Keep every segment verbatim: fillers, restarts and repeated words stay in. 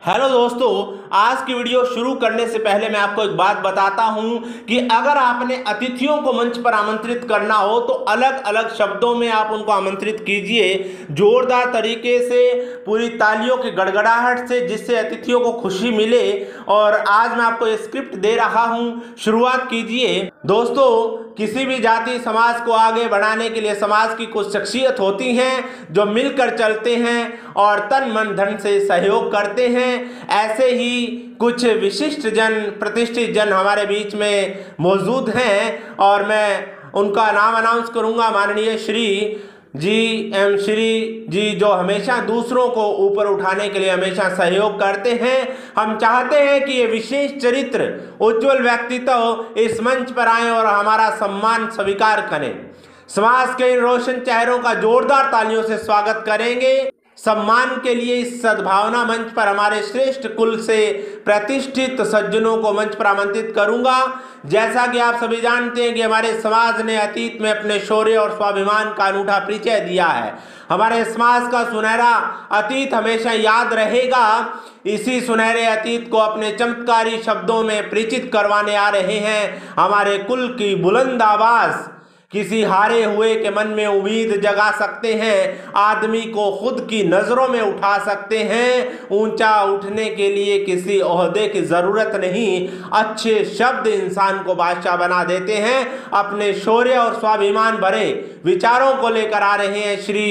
Hello दोस्तों, आज की वीडियो शुरू करने से पहले मैं आपको एक बात बताता हूं कि अगर आपने अतिथियों को मंच पर आमंत्रित करना हो तो अलग अलग शब्दों में आप उनको आमंत्रित कीजिए, जोरदार तरीके से, पूरी तालियों की गड़गड़ाहट से, जिससे अतिथियों को खुशी मिले। और आज मैं आपको स्क्रिप्ट दे रहा हूं, शुरुआत कीजिए। दोस्तों, किसी भी जाति समाज को आगे बढ़ाने के लिए समाज की कुछ शख्सियत होती हैं जो मिलकर चलते हैं और तन मन धन से सहयोग करते हैं। ऐसे ही कुछ विशिष्ट जन, प्रतिष्ठित जन हमारे बीच में मौजूद हैं और मैं उनका नाम अनाउंस करूंगा। माननीय श्री जी एम श्री जी, जो हमेशा दूसरों को ऊपर उठाने के लिए हमेशा सहयोग करते हैं। हम चाहते हैं कि ये विशेष चरित्र, उज्जवल व्यक्तित्व इस मंच पर आए और हमारा सम्मान स्वीकार करें। समाज के इन रोशन चेहरों का जोरदार तालियों से स्वागत करेंगे। सम्मान के लिए इस सद्भावना मंच पर हमारे श्रेष्ठ कुल से प्रतिष्ठित सज्जनों को मंच पर आमंत्रित करूंगा। जैसा कि आप सभी जानते हैं कि हमारे समाज ने अतीत में अपने शौर्य और स्वाभिमान का अनूठा परिचय दिया है। हमारे समाज का सुनहरा अतीत हमेशा याद रहेगा। इसी सुनहरे अतीत को अपने चमत्कारी शब्दों में परिचित करवाने आ रहे हैं हमारे कुल की बुलंद आवाज। किसी हारे हुए के मन में उम्मीद जगा सकते हैं, आदमी को खुद की नज़रों में उठा सकते हैं। ऊंचा उठने के लिए किसी ओहदे की ज़रूरत नहीं, अच्छे शब्द इंसान को बादशाह बना देते हैं। अपने शौर्य और स्वाभिमान भरे विचारों को लेकर आ रहे हैं श्री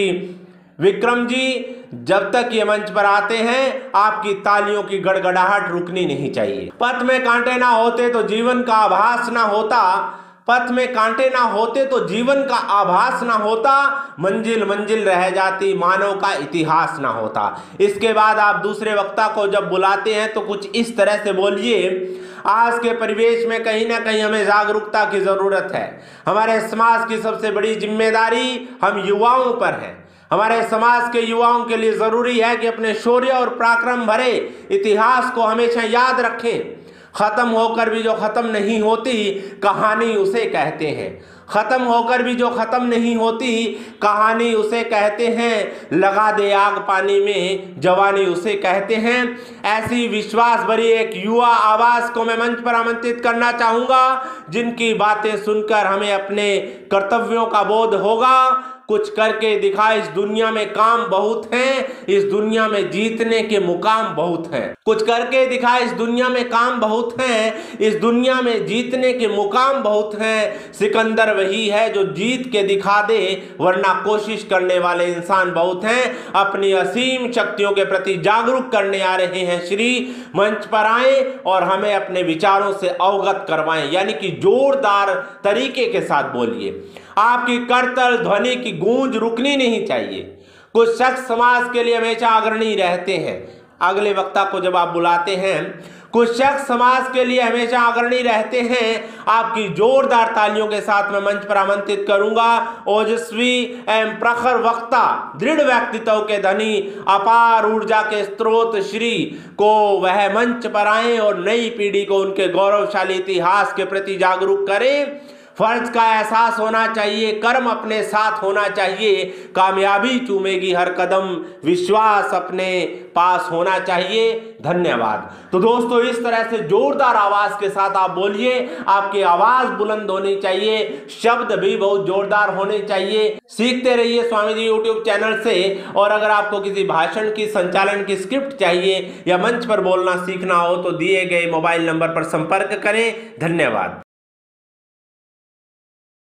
विक्रम जी। जब तक ये मंच पर आते हैं, आपकी तालियों की गड़गड़ाहट रुकनी नहीं चाहिए। पथ में कांटे ना होते तो जीवन का आभास ना होता, पथ में कांटे ना होते तो जीवन का आभास ना होता, मंजिल मंजिल रह जाती, मानव का इतिहास ना होता। इसके बाद आप दूसरे वक्ता को जब बुलाते हैं तो कुछ इस तरह से बोलिए। आज के परिवेश में कहीं ना कहीं हमें जागरूकता की ज़रूरत है। हमारे समाज की सबसे बड़ी जिम्मेदारी हम युवाओं पर है। हमारे समाज के युवाओं के लिए ज़रूरी है कि अपने शौर्य और पराक्रम भरे इतिहास को हमेशा याद रखें। ख़त्म होकर भी जो ख़त्म नहीं होती, कहानी उसे कहते हैं। ख़त्म होकर भी जो ख़त्म नहीं होती, कहानी उसे कहते हैं। लगा दे आग पानी में, जवानी उसे कहते हैं। ऐसी विश्वास भरी एक युवा आवाज़ को मैं मंच पर आमंत्रित करना चाहूँगा, जिनकी बातें सुनकर हमें अपने कर्तव्यों का बोध होगा। कुछ करके दिखा, इस दुनिया में काम बहुत हैं, इस दुनिया में जीतने के मुकाम बहुत हैं। कुछ करके दिखा, इस दुनिया में काम बहुत हैं, इस दुनिया में जीतने के मुकाम बहुत हैं। सिकंदर वही है जो जीत के दिखा दे, वरना कोशिश करने वाले इंसान बहुत हैं। अपनी असीम शक्तियों के प्रति जागरूक करने आ रहे हैं श्री। मंच पर आए और हमें अपने विचारों से अवगत करवाएं, यानी कि जोरदार तरीके के साथ बोलिए। आपकी करतल ध्वनि की गूंज रुकनी नहीं चाहिए। कुछ शख्स समाज के लिए हमेशा अग्रणी रहते हैं। अगले वक्ता को जब आप बुलाते हैं, कुछ शख्स समाज के लिए हमेशा अग्रणी रहते हैं। आपकी जोरदार तालियों के साथ मैं मंच पर आमंत्रित करूंगा ओजस्वी एवं प्रखर वक्ता, दृढ़ व्यक्तित्व के धनी, अपार ऊर्जा के स्रोत श्री को वह मंच पर आए और नई पीढ़ी को उनके गौरवशाली इतिहास के प्रति जागरूक करें। फर्ज का एहसास होना चाहिए, कर्म अपने साथ होना चाहिए, कामयाबी चूमेगी हर कदम, विश्वास अपने पास होना चाहिए। धन्यवाद। तो दोस्तों, इस तरह से जोरदार आवाज के साथ आप बोलिए। आपकी आवाज बुलंद होनी चाहिए, शब्द भी बहुत जोरदार होने चाहिए। सीखते रहिए स्वामी जी यूट्यूब चैनल से। और अगर आपको किसी भाषण की, संचालन की स्क्रिप्ट चाहिए या मंच पर बोलना सीखना हो तो दिए गए मोबाइल नंबर पर संपर्क करें। धन्यवाद।